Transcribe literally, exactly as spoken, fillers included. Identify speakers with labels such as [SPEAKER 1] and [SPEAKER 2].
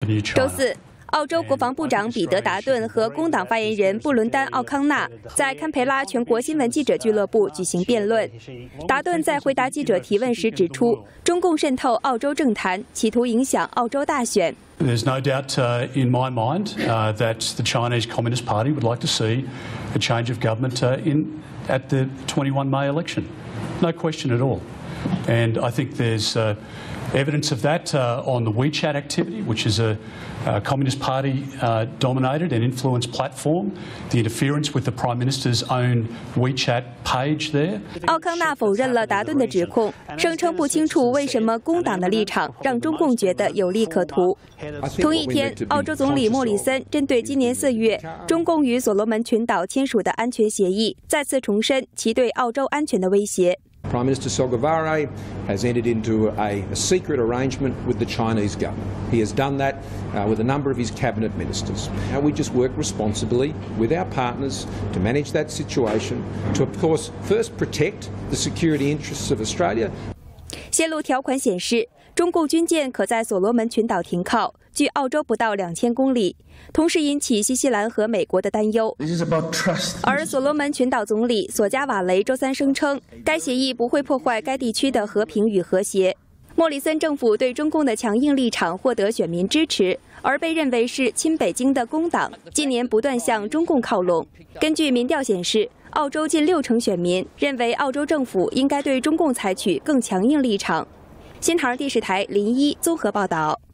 [SPEAKER 1] 周四，澳洲国防部长彼得·达顿和工党发言人布伦丹·奥康纳在堪培拉全国新闻记者俱乐部举行辩论。达顿在回答记者提问时指出，中共渗透澳洲政坛，企图影响澳洲大选。
[SPEAKER 2] There's no doubt uh, in my mind uh, that the Chinese Communist Party would like to see a change of government uh, in at the twenty-first May election. No question at all. And I think there's uh, evidence of that uh, on the WeChat activity, which is a, a Communist Party uh, dominated and influenced platform. The interference with the Prime Minister's own WeChat page there.
[SPEAKER 1] 奥康纳否认了达顿的指控，声称不清楚为什么工党的立场让中共觉得有利可图。同一天，澳洲总理莫里森针对今年四月中共与所罗门群岛签署的安全协议，再次重申其对澳洲安全的威胁。
[SPEAKER 3] Prime Minister Sogavare has entered into a, a secret arrangement with the Chinese government. He has done that uh, with a number of his cabinet ministers. Now we just work responsibly with our partners to manage that situation, to of course first protect the security interests of Australia.
[SPEAKER 1] 泄露条款显示，中共军舰可在所罗门群岛停靠，距澳洲不到两千公里，同时引起新西兰和美国的担忧。而所罗门群岛总理索加瓦雷周三声称，该协议不会破坏该地区的和平与和谐。莫里森政府对中共的强硬立场获得选民支持，而被认为是亲北京的工党近年不断向中共靠拢。根据民调显示， 澳洲近六成选民认为澳洲政府应该对中共采取更强硬立场。新唐人电视台林一综合报道。